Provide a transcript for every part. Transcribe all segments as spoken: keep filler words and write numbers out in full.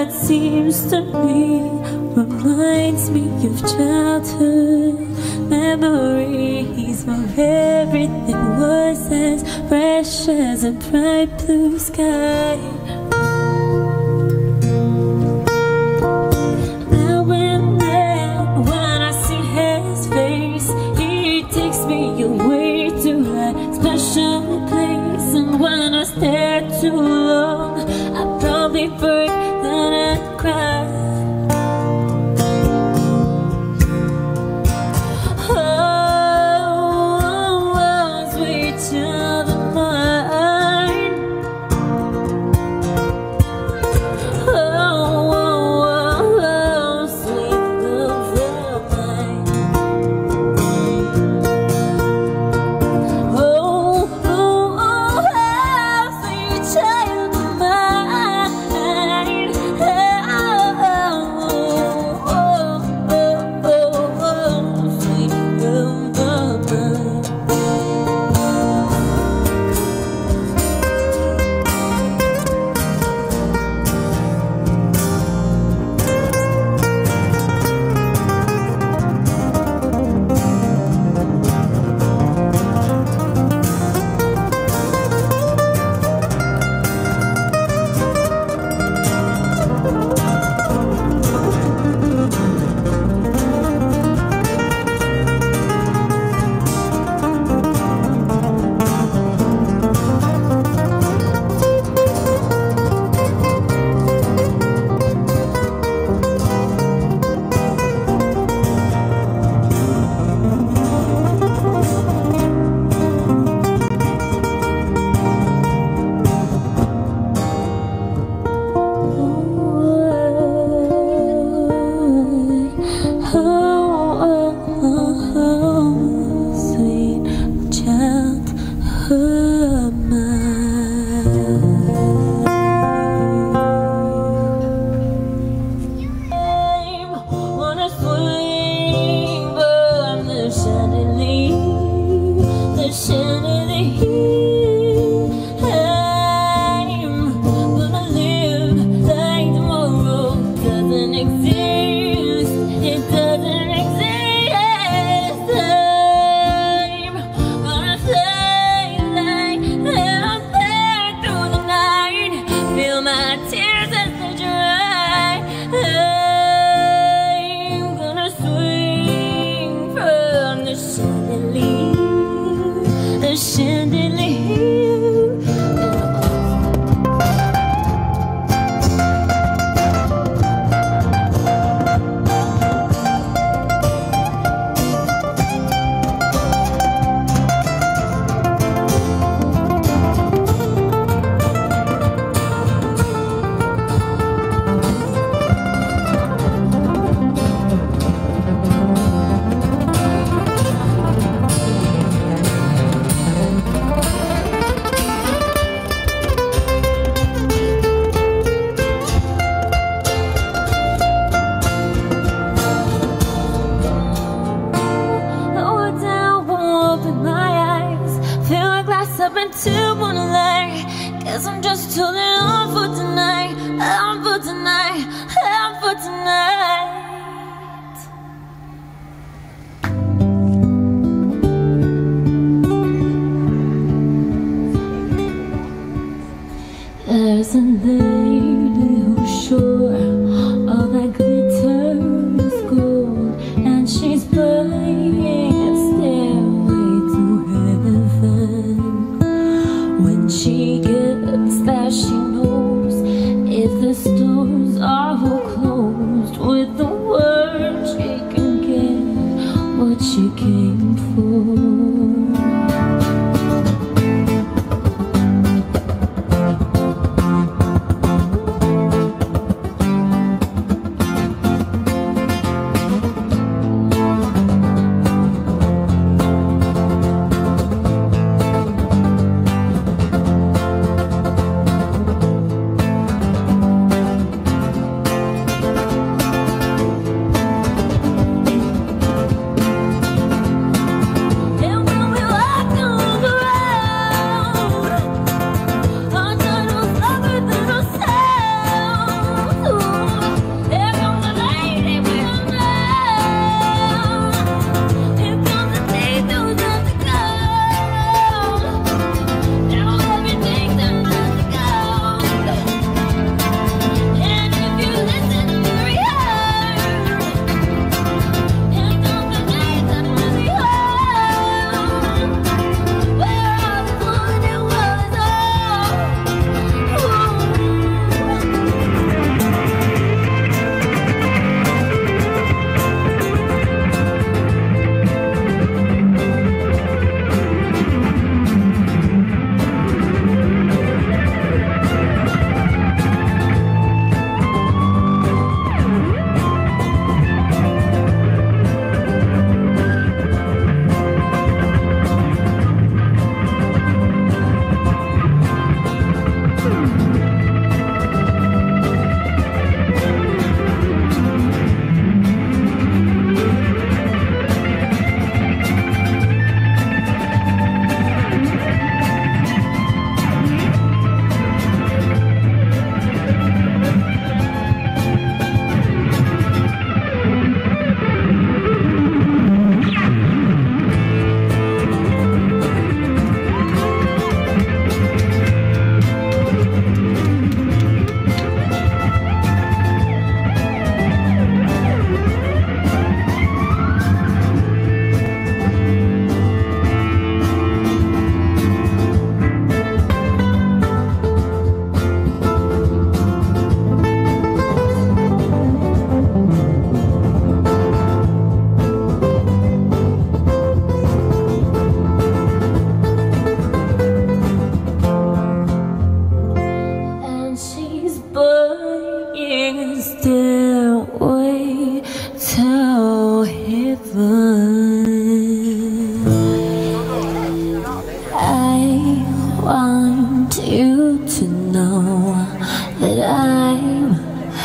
that seems to me reminds me of childhood memories where everything was as fresh as a bright blue sky. Now and then when I see his face, he takes me away to that special place. And when I stare too long, I probably break, then I cry. To wanna lie, guess I'm just holding on for tonight. On for tonight, on for tonight. There's a lady who's sure all that glitters gold, and she's buying a stairway to heaven. When she gets there, she knows if the stores are all closed, with the words she can get what she came for.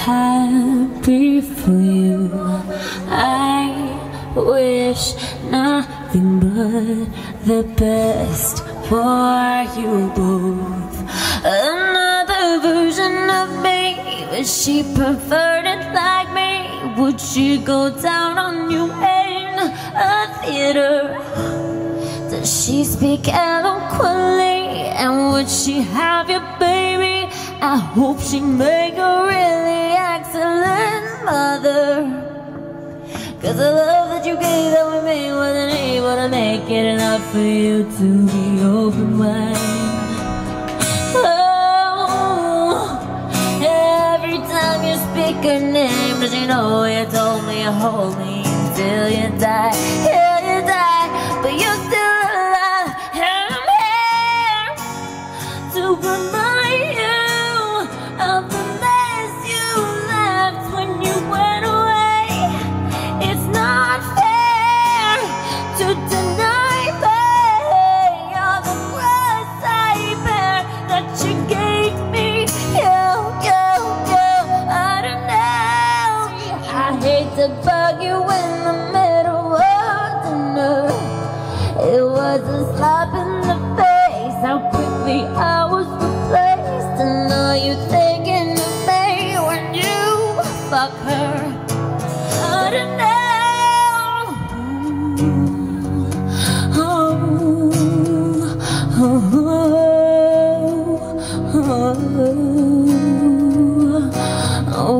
happy for you. I wish nothing but the best for you both. Another version of me, would she prefer it like me? Would she go down on you in a theater? Does she speak eloquently? And would she have your baby? I hope she make a really excellent mother. Cause the love that you gave that we made wasn't able to make it enough for you to be open wide. Oh, every time you speak her name, does she know you told me you hold me until you die, till you die, but you're still alive, and I'm here to remind you of the mess you left when you went away. It's not fair to deny me all the cross I bear that you gave me. You, you, you, I don't know. I hate to bug you in the middle of dinner. It was a slap in the face, how quickly I was replaced. And are you thinking of me when you fuck her? I don't know. Oh, oh, oh, oh, oh.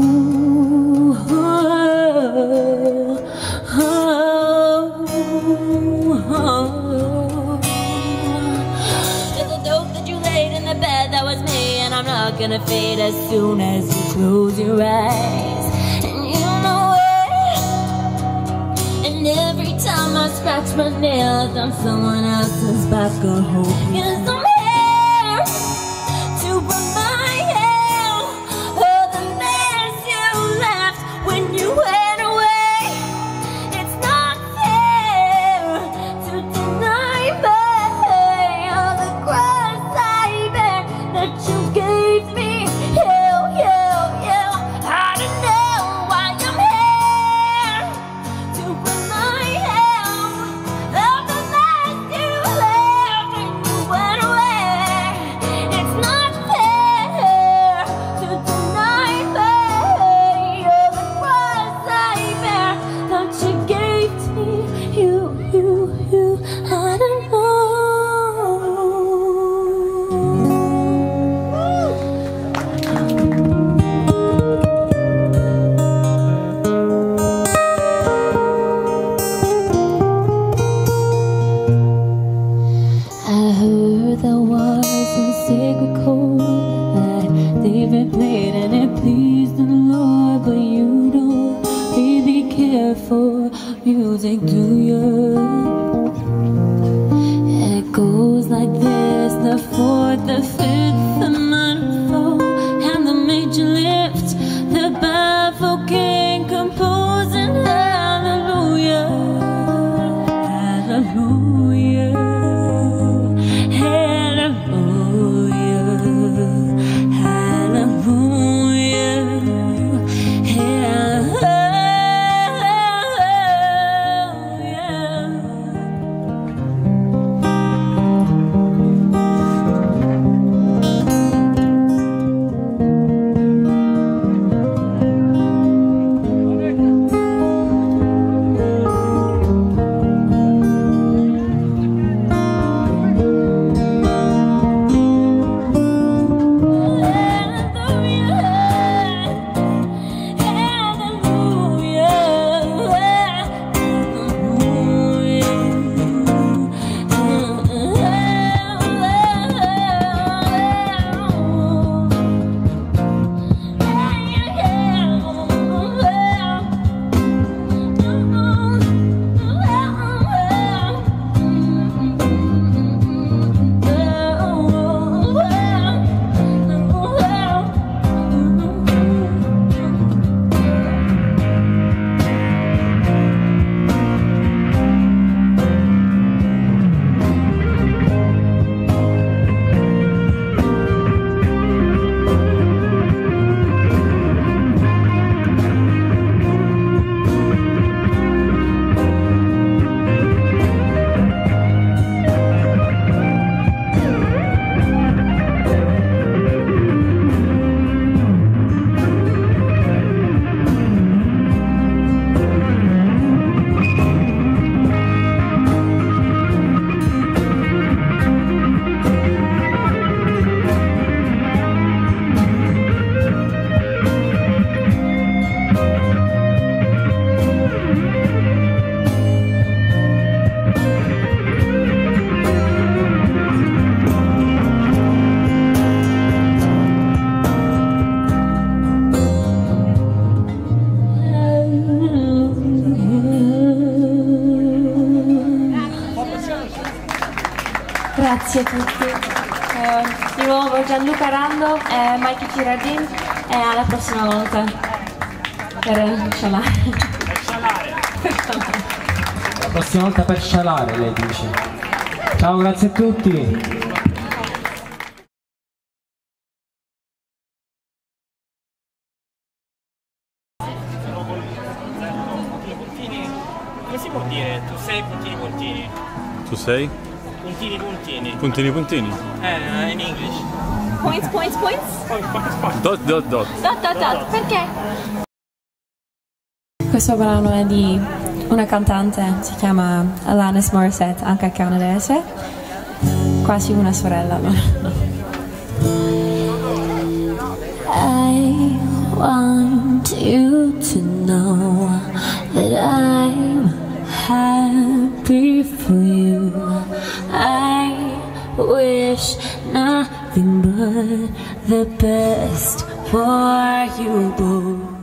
I'm not gonna fade as soon as you close your eyes. And you know it. And every time I scratch my nails on someone else's back, I hope. Yes, I'm here to remind you of the mess you left when you went away. It's not fair to deny me all the cross I bear that you gave me. You, you, you. I don't know why I'm here to remind you of the mess you left when you went away. It's not fair to deny me all the cross I bear that you gave me. You, you, you. I don't know. There was a sacred chord that David played and it pleased the Lord, but you don't really care for music, do you? It goes like this: the fourth, the fifth, the minor fall, and the major lift, the baffled king composing hallelujah, hallelujah. Hallelujah, hallelujah. Grazie a tutti. Eh, di nuovo Gianluca Rando e Mikey Girardin e alla prossima volta per scialare. Per scialare. La prossima volta per scialare, lei dice. Ciao, grazie a tutti. Come si può dire? Tu sei puntini puntini. Tu sei? Puntini puntini. Puntini puntini. Eh, in English. Points, points, points? Poi, poi, poi. Dot dot dot. Dot, dot, dot. Perché? Questo brano è di una cantante, si chiama Alanis Morissette, anche canadese, quasi una sorella allora. I want you to know that I'm happy for you. I wish nothing but the best for you both.